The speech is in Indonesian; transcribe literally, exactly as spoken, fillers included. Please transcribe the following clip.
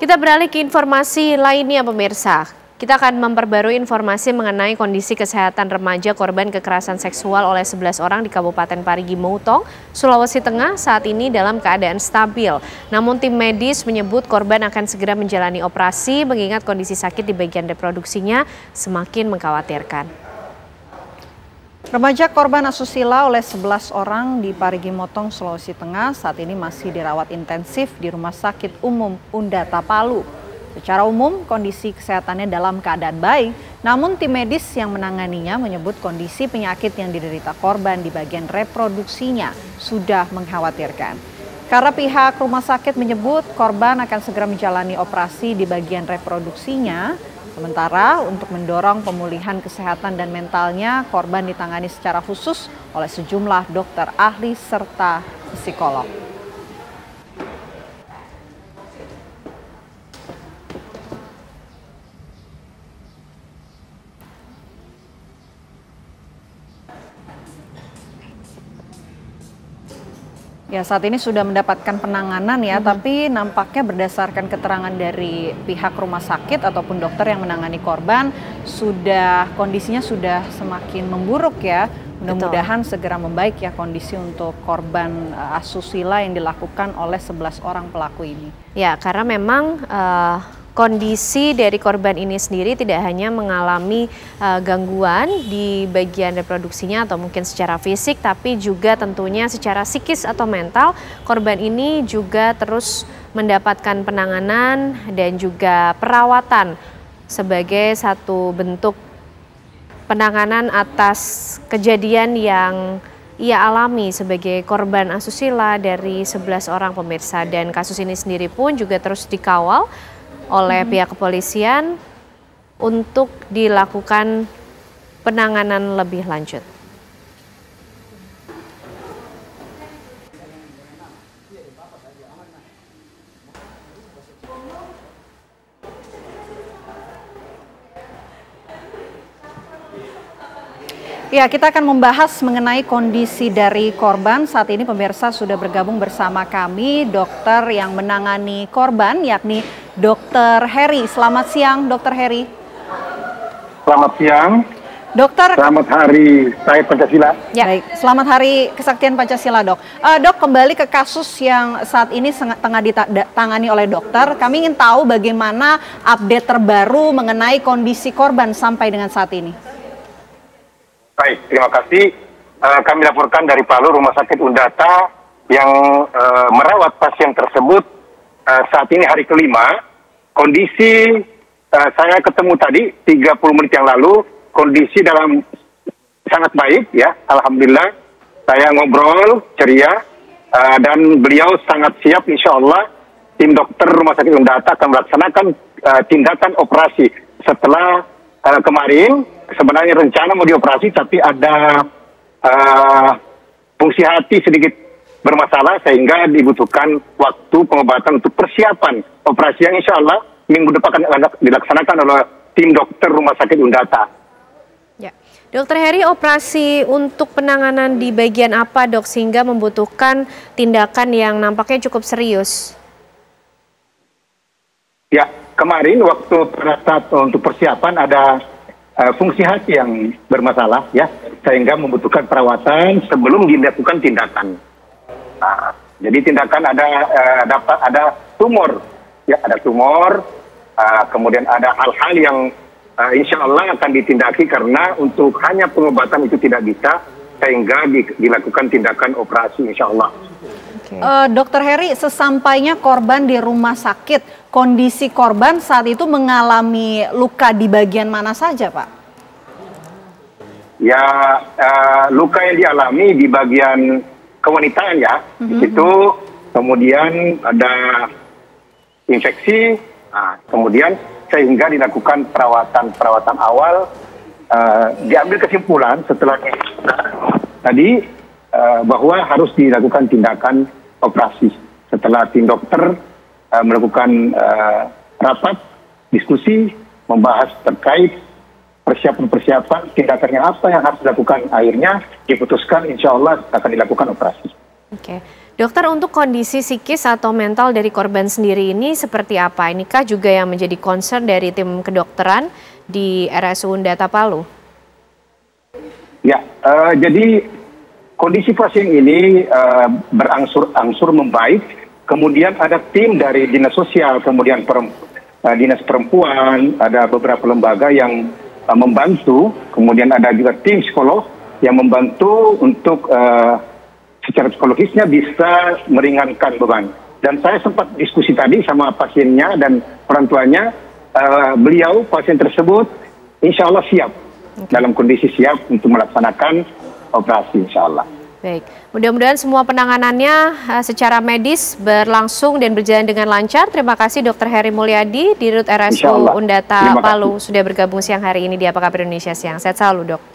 Kita beralih ke informasi lainnya pemirsa. Kita akan memperbarui informasi mengenai kondisi kesehatan remaja korban kekerasan seksual oleh sebelas orang di Kabupaten Parigi Motong, Sulawesi Tengah saat ini dalam keadaan stabil. Namun tim medis menyebut korban akan segera menjalani operasi mengingat kondisi sakit di bagian reproduksinya semakin mengkhawatirkan. Remaja korban asusila oleh sebelas orang di Parigi Motong, Sulawesi Tengah saat ini masih dirawat intensif di Rumah Sakit Umum Undata Palu. Secara umum, kondisi kesehatannya dalam keadaan baik, namun tim medis yang menanganinya menyebut kondisi penyakit yang diderita korban di bagian reproduksinya sudah mengkhawatirkan. Karena pihak rumah sakit menyebut korban akan segera menjalani operasi di bagian reproduksinya, sementara untuk mendorong pemulihan kesehatan dan mentalnya, korban ditangani secara khusus oleh sejumlah dokter ahli serta psikolog. Ya, saat ini sudah mendapatkan penanganan ya, hmm. tapi nampaknya berdasarkan keterangan dari pihak rumah sakit ataupun dokter yang menangani korban, sudah kondisinya sudah semakin memburuk ya. Mudah-mudahan segera membaik ya kondisi untuk korban uh, asusila yang dilakukan oleh sebelas orang pelaku ini. Ya, karena memang uh... kondisi dari korban ini sendiri tidak hanya mengalami uh, gangguan di bagian reproduksinya atau mungkin secara fisik, tapi juga tentunya secara psikis atau mental. Korban ini juga terus mendapatkan penanganan dan juga perawatan sebagai satu bentuk penanganan atas kejadian yang ia alami sebagai korban asusila dari sebelas orang pemirsa. Dan kasus ini sendiri pun juga terus dikawal oleh pihak kepolisian untuk dilakukan penanganan lebih lanjut. Ya, kita akan membahas mengenai kondisi dari korban. Saat ini pemirsa sudah bergabung bersama kami dokter yang menangani korban, yakni Dokter Heri. Selamat siang, Dokter Heri. Selamat siang. Dokter. Selamat Hari Said Pancasila. Ya, baik. Selamat Hari Kesaktian Pancasila, Dok. Uh, dok, kembali ke kasus yang saat ini tengah ditangani oleh dokter. Kami ingin tahu bagaimana update terbaru mengenai kondisi korban sampai dengan saat ini. Baik, terima kasih. Uh, kami laporkan dari Palu, Rumah Sakit Undata yang uh, merawat pasien tersebut uh, saat ini hari kelima. Kondisi uh, saya ketemu tadi tiga puluh menit yang lalu, kondisi dalam sangat baik ya, alhamdulillah. Saya ngobrol ceria uh, dan beliau sangat siap, insya Allah. Tim dokter Rumah Sakit Undata akan melaksanakan uh, tindakan operasi setelah uh, kemarin. Sebenarnya rencana mau dioperasi, tapi ada uh, fungsi hati sedikit bermasalah sehingga dibutuhkan waktu pengobatan untuk persiapan operasi yang insya Allah minggu depan akan dilaksanakan oleh tim dokter Rumah Sakit Undata. Ya, Dokter Heri, operasi untuk penanganan di bagian apa, Dok, sehingga membutuhkan tindakan yang nampaknya cukup serius? Ya, kemarin waktu pada saat untuk persiapan ada Uh, fungsi hati yang bermasalah ya, sehingga membutuhkan perawatan sebelum dilakukan tindakan. Nah, jadi tindakan ada uh, dapat ada tumor, ya ada tumor, uh, kemudian ada hal-hal yang uh, insya Allah akan ditindaki karena untuk hanya pengobatan itu tidak bisa, sehingga di, dilakukan tindakan operasi insya Allah. Okay. Uh, Dokter Heri, sesampainya korban di rumah sakit, kondisi korban saat itu mengalami luka di bagian mana saja, Pak? Ya, uh, luka yang dialami di bagian kewanitaan ya, mm-hmm. itu kemudian ada infeksi, nah, kemudian sehingga dilakukan perawatan-perawatan awal, uh, diambil kesimpulan setelah tadi uh, bahwa harus dilakukan tindakan operasi. Setelah tim dokter Uh, melakukan uh, rapat, diskusi, membahas terkait persiapan-persiapan, tindakannya apa yang harus dilakukan, akhirnya diputuskan insya Allah akan dilakukan operasi. Oke, Dokter, untuk kondisi psikis atau mental dari korban sendiri ini seperti apa? Inikah juga yang menjadi concern dari tim kedokteran di R S U Undata Palu? Ya, uh, jadi kondisi pasien ini uh, berangsur-angsur membaik. Kemudian ada tim dari Dinas Sosial, kemudian per, uh, Dinas Perempuan, ada beberapa lembaga yang uh, membantu. Kemudian ada juga tim psikolog yang membantu untuk uh, secara psikologisnya bisa meringankan beban. Dan saya sempat diskusi tadi sama pasiennya dan orang tuanya, uh, beliau pasien tersebut insya Allah siap, okay. dalam kondisi siap untuk melaksanakan operasi insya Allah. Baik, mudah-mudahan semua penanganannya uh, secara medis berlangsung dan berjalan dengan lancar. Terima kasih Dokter Heri Mulyadi, Dirut R S U Undata Palu sudah bergabung siang hari ini di Apa Kabar Indonesia Siang. Sehat selalu, Dok.